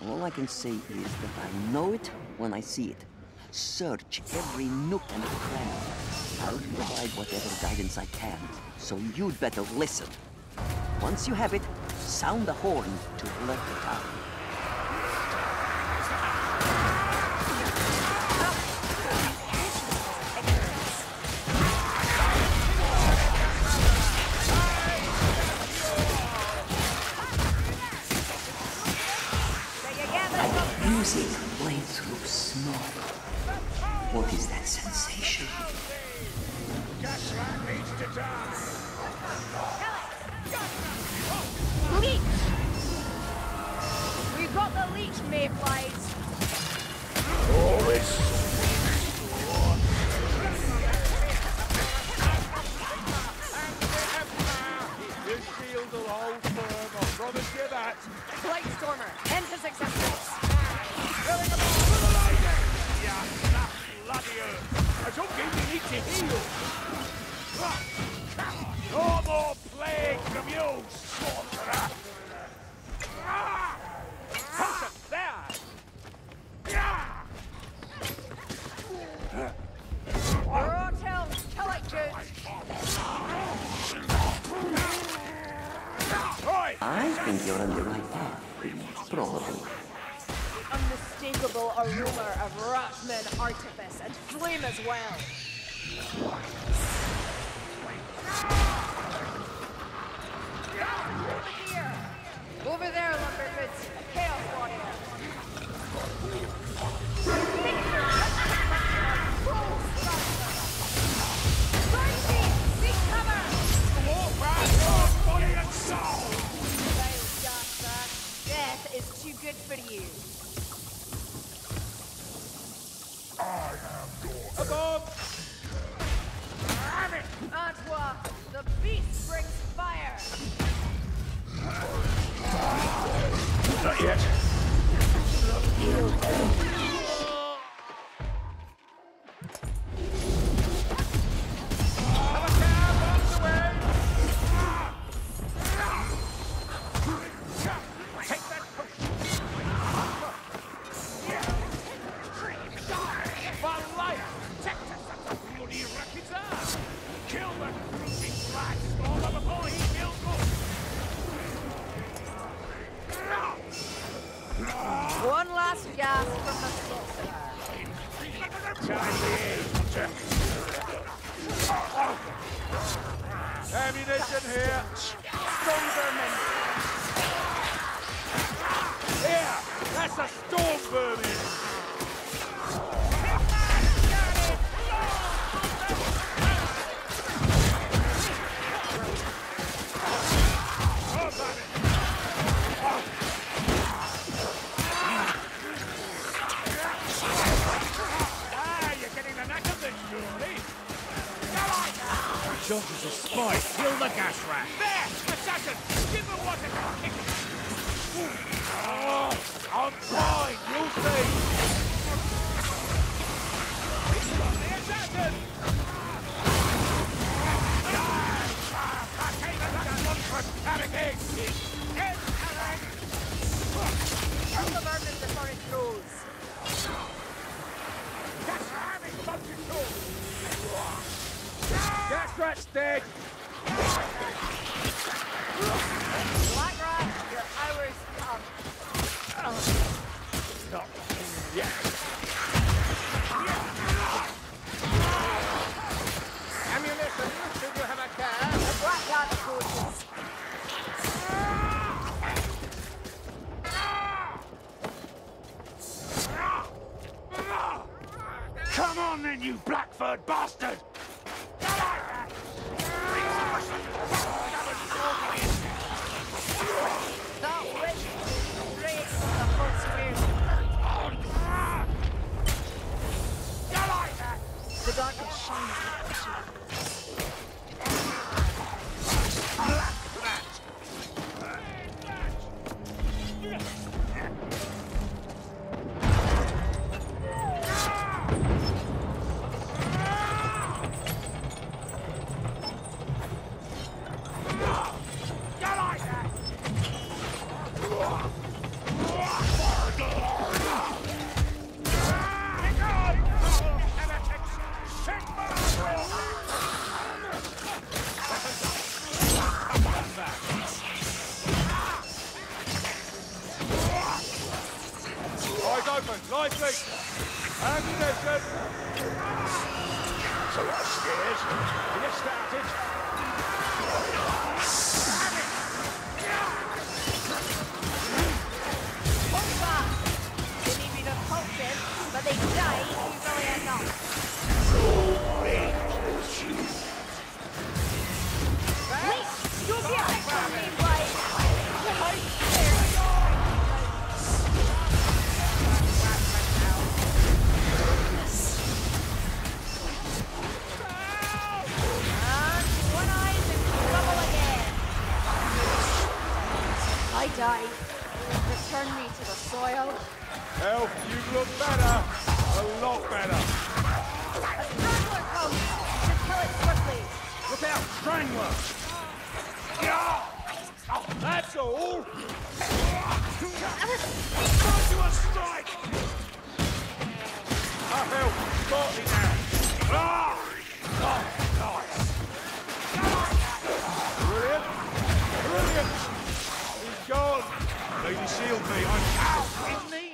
All I can say is that I know it when I see it. Search every nook and cranny. I'll provide whatever guidance I can, so you'd better listen. Once you have it, sound the horn to alert the town. Music playing through smoke. What is that sensation? Gasrat needs to die! Leech! We've got the leech, mayflies! Always! This shield will hold firm, I promise you that! Blightstormer, enter successful! Killing them all for the lady! Yeah, that bloody earth! I don't think we need to heal! No more plague from you, sorcerer! How's it there? Rotel, kill it good! I think you're on the right path. Probably. Unmistakable aroma of Ratman artifice and flame as well. Over there, Lumberfoots, a chaos warrior. Seek cover! Body and soul! Death is too good for you. Above! Antwa, the beast brings fire. Not yet. One last gasp from the sorcerer. Ammunition here. Storm vermin. Here, that's a storm vermin. Jones is a spy. Kill the gas rat. There! Assassin! Give her what it can. Oh, I'm fine. You'll see. The assassin! Kill the vermin before it grows. Gas rat's dead! Black rat, your hours come. Not yet. Ammunition, should you have a care? The black rat approaches. Come on then, you Blackford bastard! That witch breaks the first wave. The darkness shines like a shield. Lively! Ammunition! So what scares? Get started. Hold back! They may be repulsive, but they die easily enough. Wait! You'll be a victim, Meanwhile! How dare you! And one eye's in trouble again. I die. Return me to the soil. Elf, you look better. A lot better. A strangler comes! Should kill it swiftly. Look out, Strangler! Yeah! Oh, that's all! Go to a strike! Up, Elf! Got it now! Ah! Oh, nice! Brilliant! Brilliant! He's gone! Lady Shield me, I'm out in the